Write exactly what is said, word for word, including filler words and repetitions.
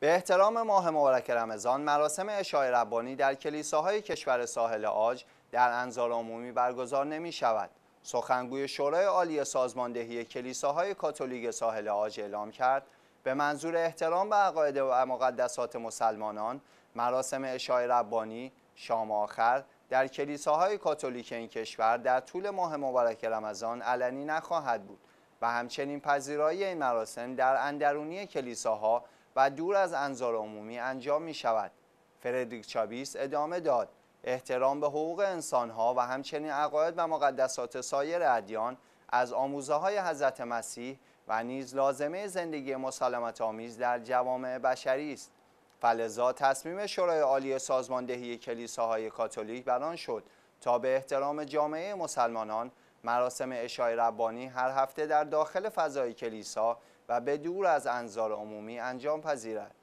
به احترام ماه مبارک رمضان، مراسم عشای ربانی در کلیساهای کشور ساحل عاج در انظار عمومی برگزار نمی شود. سخنگوی شورای عالی سازماندهی کلیساهای کاتولیک ساحل عاج اعلام کرد به منظور احترام به عقاید و مقدسات مسلمانان، مراسم عشای ربانی شام آخر در کلیساهای کاتولیک این کشور در طول ماه مبارک رمضان علنی نخواهد بود و همچنین پذیرایی این مراسم در اندرونی کلیساها و دور از انظار عمومی انجام می شود. فردریک چابیس ادامه داد: احترام به حقوق انسانها و همچنین عقاید و مقدسات سایر ادیان از آموزه های حضرت مسیح و نیز لازمه زندگی مسالمت آمیز در جوامع بشری است. فلذا تصمیم شورای عالی سازماندهی کلیساهای کاتولیک بر آن شد تا به احترام جامعه مسلمانان مراسم عشای ربانی هر هفته در داخل فضای کلیسا و به دور از انظار عمومی انجام پذیرد.